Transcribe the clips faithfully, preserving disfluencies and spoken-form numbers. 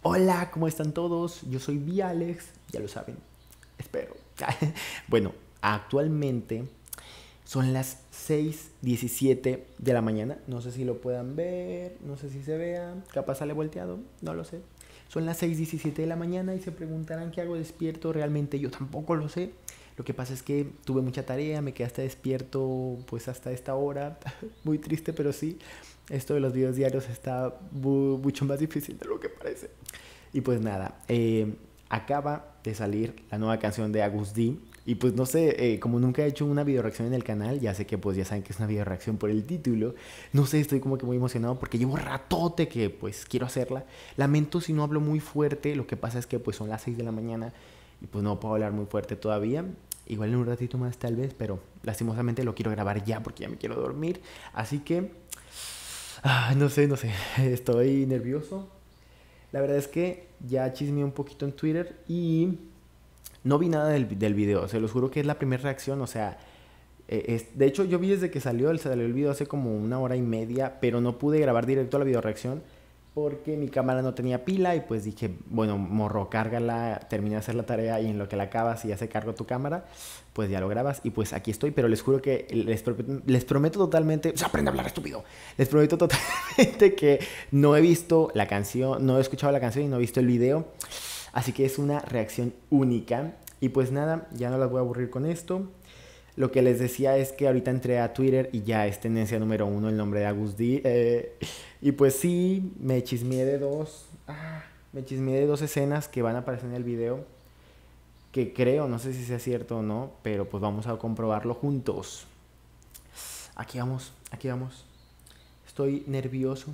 Hola, ¿cómo están todos? Yo soy Vialex, ya lo saben, espero. Bueno, actualmente son las seis diecisiete de la mañana. No sé si lo puedan ver, no sé si se vea, capaz sale volteado, no lo sé. Son las seis diecisiete de la mañana y se preguntarán qué hago despierto. Realmente yo tampoco lo sé. Lo que pasa es que tuve mucha tarea, me quedé hasta despierto pues hasta esta hora. Muy triste, pero sí. Esto de los videos diarios está bu- mucho más difícil de lo que parece. Y pues nada, eh, acaba de salir la nueva canción de Agus D. Y pues no sé, eh, como nunca he hecho una video reacción en el canal, ya sé que pues ya saben que es una video reacción por el título. No sé, estoy como que muy emocionado porque llevo ratote que pues quiero hacerla. Lamento si no hablo muy fuerte, lo que pasa es que pues son las seis de la mañana y pues no puedo hablar muy fuerte todavía. Igual en un ratito más tal vez, pero lastimosamente lo quiero grabar ya porque ya me quiero dormir. Así que, ah, no sé, no sé, estoy nervioso. La verdad es que ya chismeé un poquito en Twitter y no vi nada del, del video. Se los juro que es la primera reacción. O sea, eh, es, de hecho yo vi desde que salió el, salió el video hace como una hora y media, pero no pude grabar directo la video reacción porque mi cámara no tenía pila y pues dije, bueno, morro, cárgala, termina de hacer la tarea y en lo que la acabas y ya se cargó tu cámara, pues ya lo grabas y pues aquí estoy, pero les juro que les, prometo, les prometo totalmente, o sea, aprende a hablar estúpido, les prometo totalmente que no he visto la canción, no he escuchado la canción y no he visto el video, así que es una reacción única y pues nada, ya no las voy a aburrir con esto. Lo que les decía es que ahorita entré a Twitter y ya es tendencia número uno el nombre de Agus D. Eh, y pues sí, me chismeé de dos. Ah, me chismeé de dos escenas que van a aparecer en el video. Que creo, no sé si sea cierto o no, pero pues vamos a comprobarlo juntos. Aquí vamos, aquí vamos. Estoy nervioso.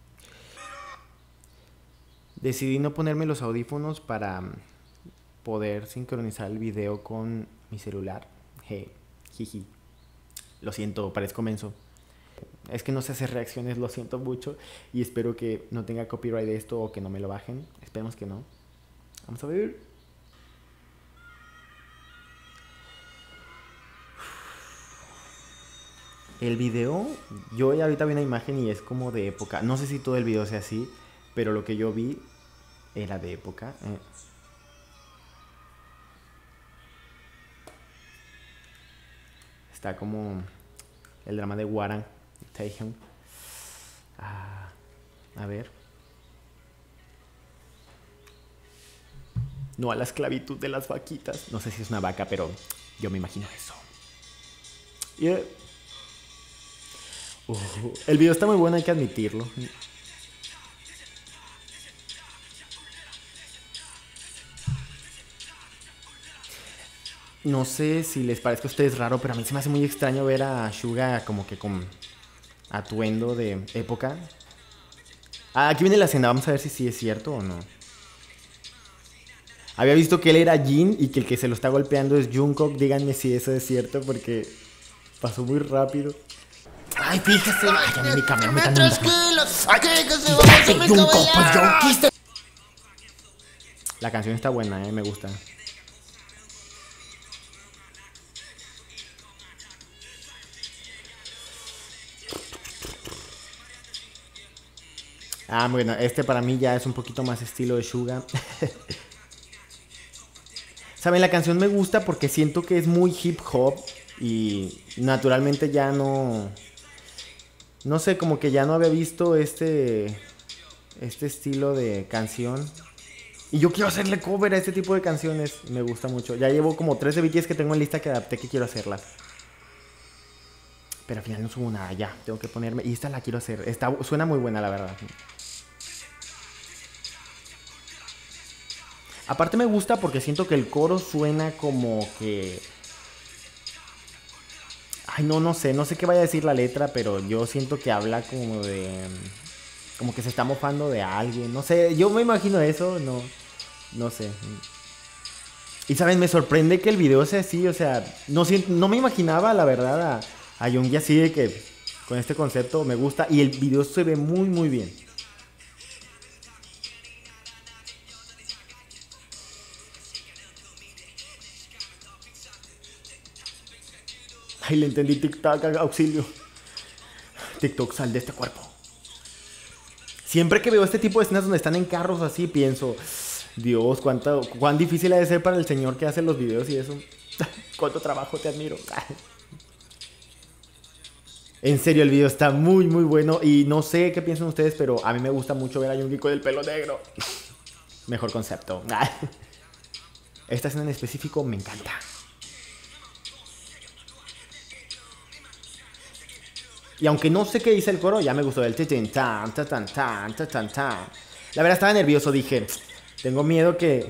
Decidí no ponerme los audífonos para poder sincronizar el video con mi celular. Hey, jiji. Lo siento, parezco menso. Es que no sé hacer reacciones, lo siento mucho. Y espero que no tenga copyright de esto o que no me lo bajen. Esperemos que no. Vamos a ver. El video, yo ahorita vi una imagen y es como de época. No sé si todo el video sea así, pero lo que yo vi era de época. Eh. Está como el drama de Warren Taehyung. Ah, a ver. No a la esclavitud de las vaquitas. No sé si es una vaca, pero yo me imagino eso. Yeah. Uh, el video está muy bueno, hay que admitirlo. No sé si les parezca a ustedes raro, pero a mí se me hace muy extraño ver a Suga como que con atuendo de época. Ah, aquí viene la escena, vamos a ver si sí es cierto o no. Había visto que él era Jin y que el que se lo está golpeando es Jungkook. Díganme si eso es cierto porque pasó muy rápido. Ay, fíjese. Ay, ya me cambió, me están dando. Jungkook, pues yo quise. La canción está buena, eh, me gusta. Ah, bueno, este para mí ya es un poquito más estilo de Suga. Saben, la canción me gusta porque siento que es muy hip hop y naturalmente ya no... No sé, como que ya no había visto este... Este estilo de canción. Y yo quiero hacerle cover a este tipo de canciones. Me gusta mucho. Ya llevo como tres de B T S que tengo en lista que adapté que quiero hacerlas. Pero al final no subo nada, ya. Tengo que ponerme... Y esta la quiero hacer. Está... Suena muy buena, la verdad. Aparte me gusta porque siento que el coro suena como que... Ay, no, no sé, no sé qué vaya a decir la letra, pero yo siento que habla como de... Como que se está mofando de alguien, no sé, yo me imagino eso, no, no sé. Y saben, me sorprende que el video sea así, o sea, no, no me imaginaba la verdad a, a Yoongi así de que con este concepto me gusta y el video se ve muy muy bien. Ay, le entendí TikTok, auxilio. TikTok, sal de este cuerpo. Siempre que veo este tipo de escenas donde están en carros así, pienso, Dios, cuánto, cuán difícil ha de ser para el señor que hace los videos y eso. Cuánto trabajo, te admiro. En serio, el video está muy, muy bueno. Y no sé qué piensan ustedes, pero a mí me gusta mucho ver a Yoongi con el pelo negro. Mejor concepto. Esta escena en específico me encanta. Y aunque no sé qué dice el coro, ya me gustó el titin tan tan tan tan tan tan. La verdad estaba nervioso, dije, tengo miedo que...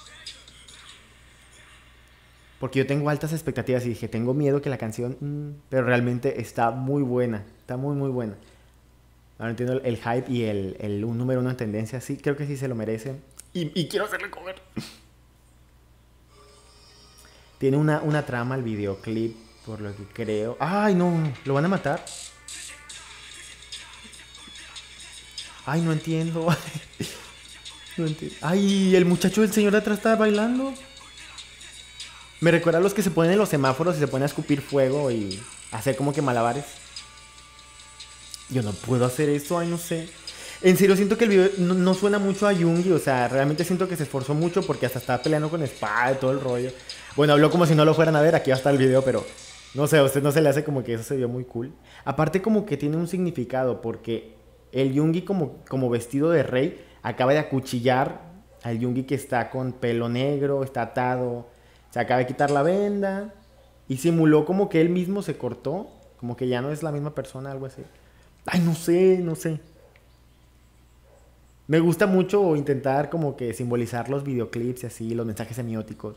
Porque yo tengo altas expectativas y dije, tengo miedo que la canción... Mmm, pero realmente está muy buena, está muy muy buena. Ahora entiendo el, el hype y el, el un número uno en tendencia, sí, creo que sí se lo merece. Y, y quiero hacerle comer. Tiene una, una trama el videoclip, por lo que creo. ¡Ay, no! ¿Lo van a matar? ¡Ay, no entiendo! No entiendo. ¡Ay, el muchacho del señor de atrás está bailando! Me recuerda a los que se ponen en los semáforos y se ponen a escupir fuego y hacer como que malabares. Yo no puedo hacer eso, ay, no sé. En serio, siento que el video no, no suena mucho a Yoongi. O sea, realmente siento que se esforzó mucho porque hasta estaba peleando con espada y todo el rollo. Bueno, habló como si no lo fueran a ver. Aquí va a estar el video, pero... No sé, a usted no se le hace como que eso se vio muy cool. Aparte como que tiene un significado porque el Yoongi como, como vestido de rey acaba de acuchillar al Yoongi que está con pelo negro, está atado, se acaba de quitar la venda y simuló como que él mismo se cortó, como que ya no es la misma persona, algo así. Ay, no sé, no sé. Me gusta mucho intentar como que simbolizar los videoclips y así, los mensajes semióticos.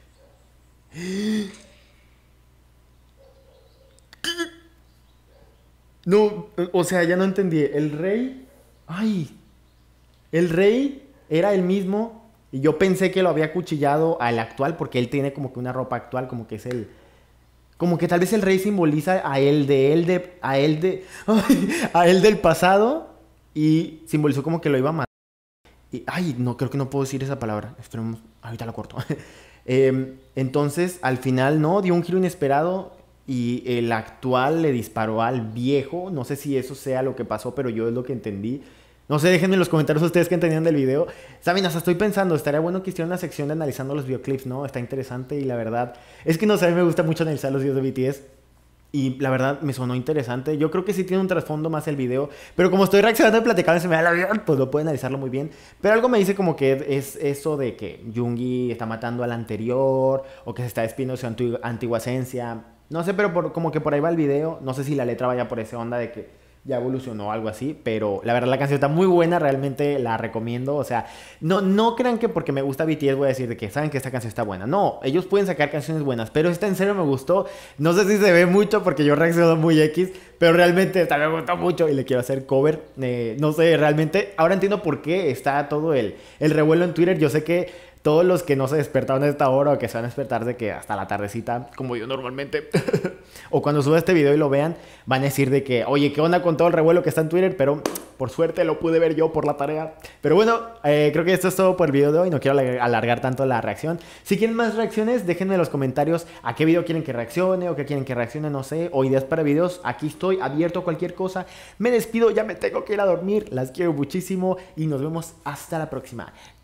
No, o sea, ya no entendí. El rey... Ay. El rey era el mismo y yo pensé que lo había acuchillado al actual porque él tiene como que una ropa actual, como que es el... Como que tal vez el rey simboliza a él de él de... A él de... Ay, a él del pasado y simbolizó como que lo iba a matar. Y, ay, no, creo que no puedo decir esa palabra. Esperemos, ahorita la corto. eh, entonces, al final, no, dio un giro inesperado y el actual le disparó al viejo. No sé si eso sea lo que pasó, pero yo es lo que entendí. No sé, déjenme en los comentarios ustedes que entendían del video. Saben, hasta estoy pensando, estaría bueno que hiciera una sección de analizando los videoclips, ¿no? Está interesante y la verdad es que no sé, a mí me gusta mucho analizar los videos de B T S. Y la verdad me sonó interesante. Yo creo que sí tiene un trasfondo más el video. Pero como estoy reaccionando y platicando y se me da la vida, pues lo puedo analizarlo muy bien. Pero algo me dice como que es eso de que Yoongi está matando al anterior. O que se está despidiendo de su antigua, antigua esencia. No sé, pero por, como que por ahí va el video. No sé si la letra vaya por esa onda de que ya evolucionó o algo así. Pero la verdad la canción está muy buena. Realmente la recomiendo. O sea, no, no crean que porque me gusta B T S voy a decir de que saben que esta canción está buena. No, ellos pueden sacar canciones buenas. Pero esta en serio me gustó. No sé si se ve mucho porque yo reacciono muy X. Pero realmente esta me gustó mucho y le quiero hacer cover. Eh, no sé, realmente ahora entiendo por qué está todo el, el revuelo en Twitter. Yo sé que todos los que no se despertaron a esta hora o que se van a despertar de que hasta la tardecita, como yo normalmente, o cuando suba este video y lo vean, van a decir de que, oye, ¿qué onda con todo el revuelo que está en Twitter? Pero por suerte lo pude ver yo por la tarea. Pero bueno, eh, creo que esto es todo por el video de hoy. No quiero alargar tanto la reacción. Si quieren más reacciones, déjenme en los comentarios a qué video quieren que reaccione o qué quieren que reaccione, no sé, o ideas para videos. Aquí estoy abierto a cualquier cosa. Me despido, ya me tengo que ir a dormir. Las quiero muchísimo y nos vemos hasta la próxima.